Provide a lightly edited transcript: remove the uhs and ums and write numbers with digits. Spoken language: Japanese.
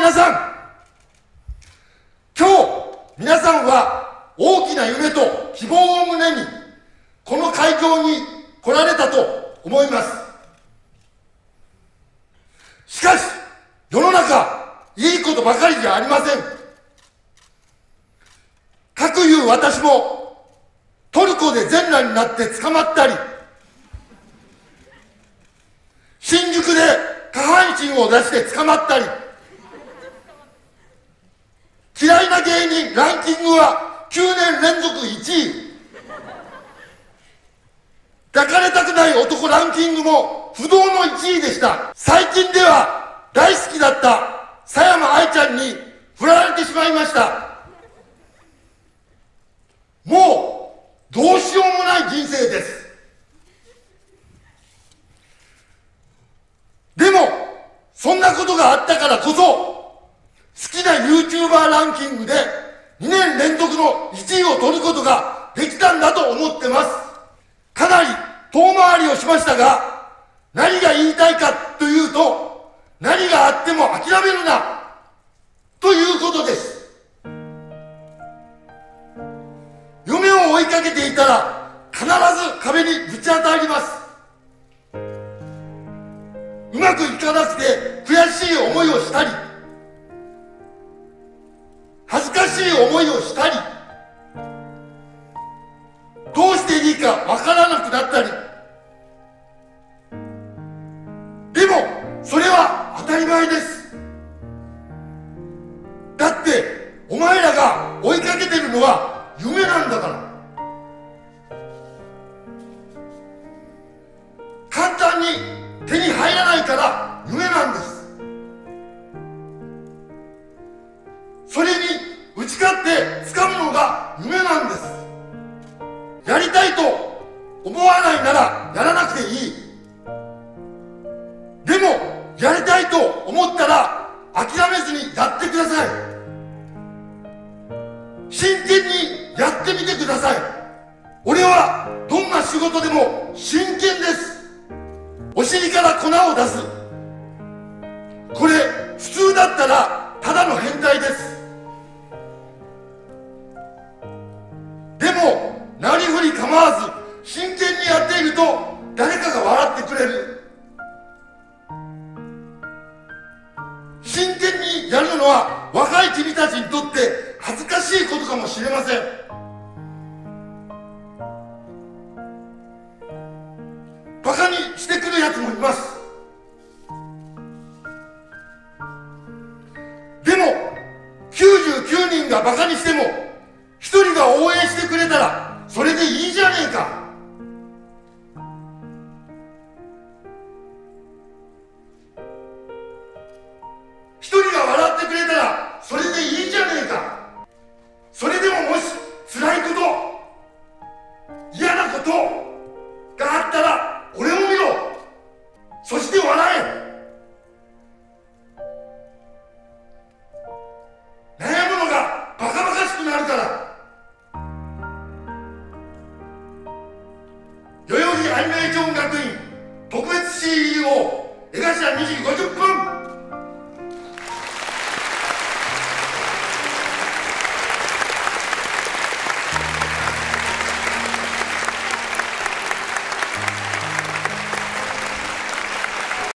皆さん、今日皆さんは大きな夢と希望を胸にこの会場に来られたと思います。しかし世の中いいことばかりじゃありません。かくいう私もトルコで全裸になって捕まったり、新宿で下半身を出して捕まったり、嫌いな芸人ランキングは9年連続1位、抱かれたくない男ランキングも不動の1位でした。最近では大好きだった佐山愛ちゃんに振られてしまいました。もうどうしようもない人生です。でもそんなことがあったからこそ、好きな YouTuber ランキングで2年連続の1位を取ることができたんだと思ってます。かなり遠回りをしましたが、何が言いたいかというと、何があっても諦めるなということです。夢を追いかけていたら必ず壁にぶち当たります。うまくいかなくて悔しい思いをしたり、恥ずかしい思いをしたり、どうしていいかわからなくなったり。でもそれは当たり前です。だってお前らが追いかけてるのは夢なんだから。簡単に手に入らないから夢なんです。それに打ち勝って掴むのが夢なんです。やりたいと思わないならやらなくていい。でもやりたいと思ったら諦めずにやってください。真剣にやってみてください。俺はどんな仕事でも真剣です。お尻から粉を出す、これ普通だったらただの変態です。でもなりふり構わず真剣にやっていると誰かが笑ってくれる。真剣にやるのは若い君たちにとって恥ずかしいことかもしれません。バカにしてくるやつもいます。でも99人がバカにしても1人が応援してくれたらそれでいいじゃねえか。1人が笑ってくれたらそれでいいじゃねえか。それでももし辛いこと、嫌なことがあったら俺を見ろ、そして笑え。悩むのがバカバカしくなるから。代々木アニメーション学院特別 CEO 江頭25